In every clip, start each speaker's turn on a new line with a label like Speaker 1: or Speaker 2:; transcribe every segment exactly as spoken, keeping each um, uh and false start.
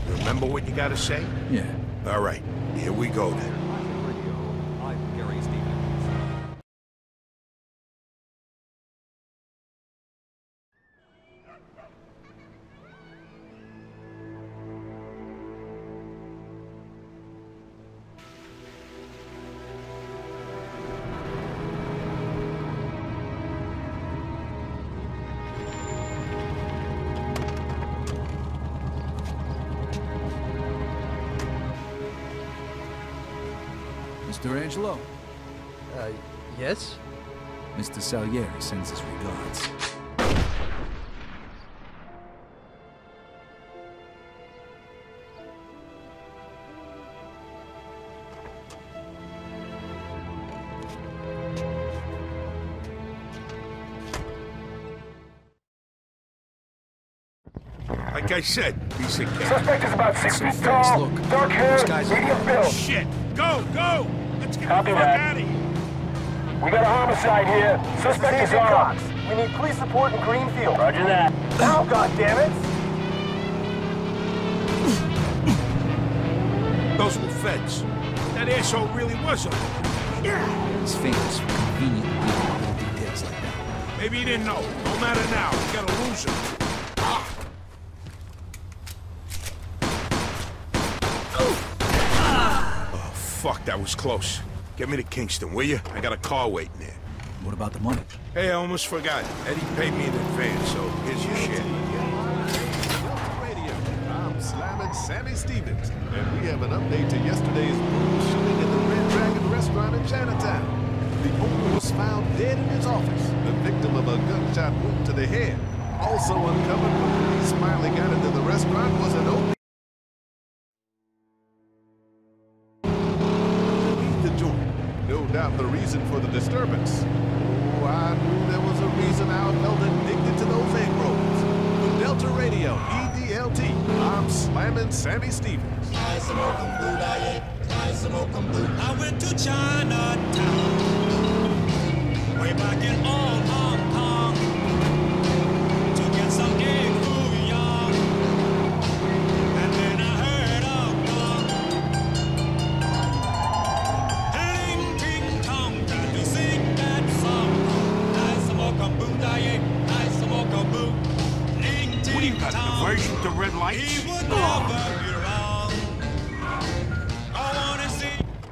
Speaker 1: Remember what you gotta say?
Speaker 2: Yeah.
Speaker 1: All right, here we go then.
Speaker 3: I'm Gary Stevens.
Speaker 2: Mister Angelo,
Speaker 4: Uh, yes?
Speaker 2: Mister Salieri sends his regards.
Speaker 1: Like I said, piece of cake.
Speaker 5: Suspect is about six
Speaker 2: So
Speaker 5: feet
Speaker 2: fast,
Speaker 5: tall,
Speaker 2: look.
Speaker 5: dark hair,
Speaker 2: This guy's
Speaker 5: medium
Speaker 2: a-
Speaker 5: build.
Speaker 1: Shit! Go, go! Let's get
Speaker 5: Copy
Speaker 1: the fuck
Speaker 5: that.
Speaker 1: out of here!
Speaker 5: We got a homicide here. Suspect is armed. We need police support in Greenfield. Roger that. Now, goddammit!
Speaker 1: Those were feds. That asshole really was a...
Speaker 2: He's famous for conveniently leaving little details like that.
Speaker 1: Maybe he didn't know. No matter now. We gotta lose him. Ah. Oh, fuck. That was close. Get me to Kingston, will you? I got a car waiting there.
Speaker 2: What about the money?
Speaker 1: Hey, I almost forgot. Eddie paid me in advance, so here's your shit.
Speaker 6: Radio. I'm Slamming Sammy Stevens, and we have an update to yesterday's brutal shooting at the Red Dragon restaurant in Chinatown. The owner was found dead in his office, the victim of a gunshot wound to the head. Also uncovered when police finally got into the restaurant was an open the joint. No doubt the reason for the disturbance. Oh, I knew there was a reason I felt addicted to those egg rolls. For Delta Radio, E D L T, I'm Slamming Sammy Stevens.
Speaker 7: I went to Chinatown, way back in old Hong Kong, to get some egg foo young, and then I heard a gong. Ding, ding, tong, trying to sing that song. I smoke a boot, I ate, I smoke a boot. Ding,
Speaker 1: What do you
Speaker 7: ding,
Speaker 1: got, an
Speaker 7: tong.
Speaker 1: aversion to red lights?
Speaker 7: He would never be wrong. I wanna see.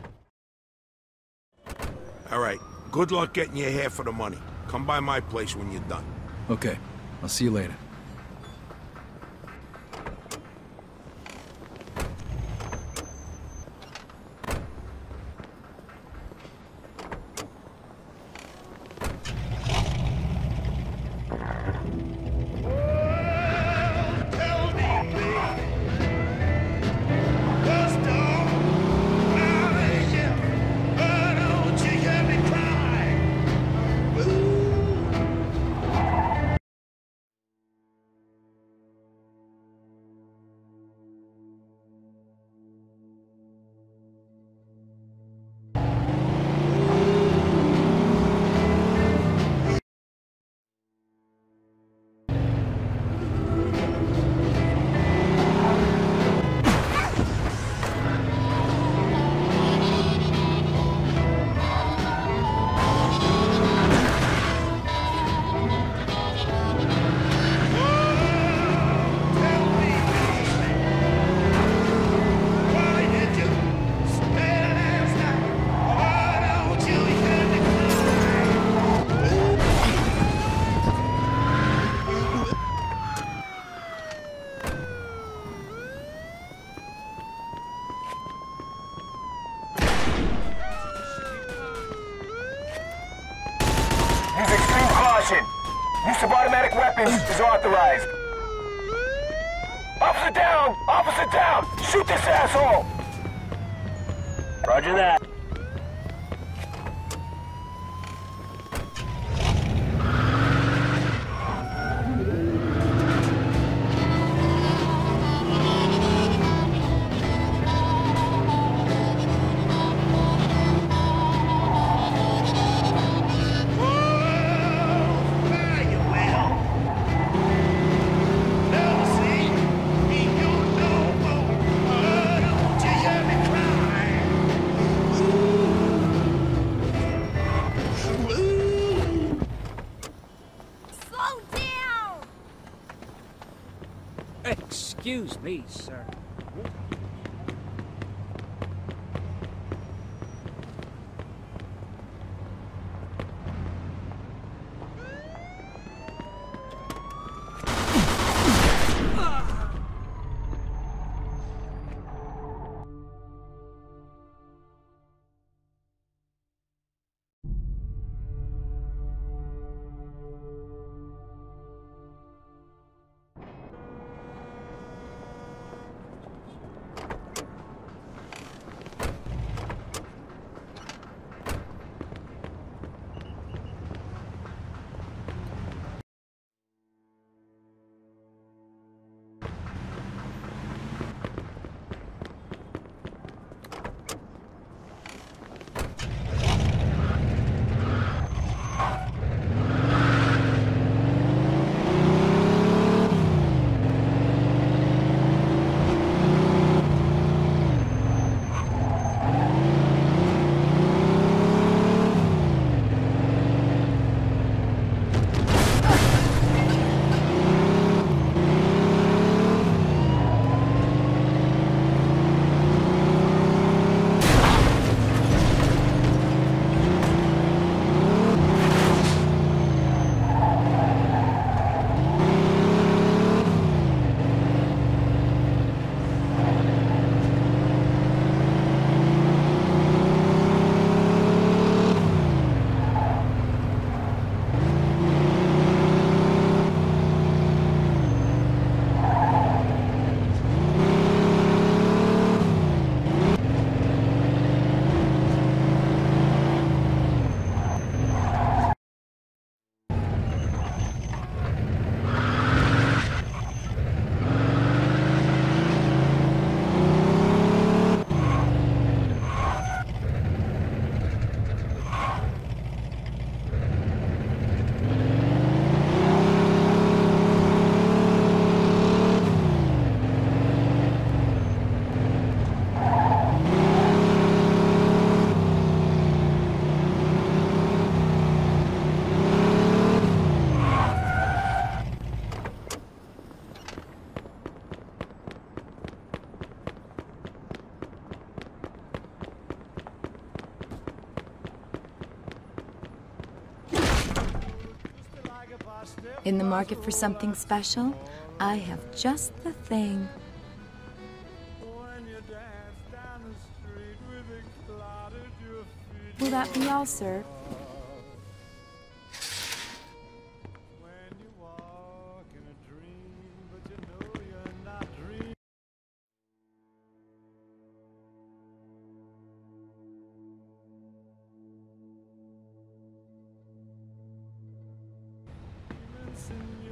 Speaker 1: All right. Good luck getting your hair for the money. Come by my place when you're done.
Speaker 2: Okay, I'll see you later.
Speaker 5: Use extreme caution. Use of automatic weapons is authorized. Officer down! Officer down! Shoot this asshole! Roger that.
Speaker 7: Never see me, you know.
Speaker 2: Excuse me, sir.
Speaker 8: In the market for something special? I have just the thing. Will that be all, sir?
Speaker 7: Listen.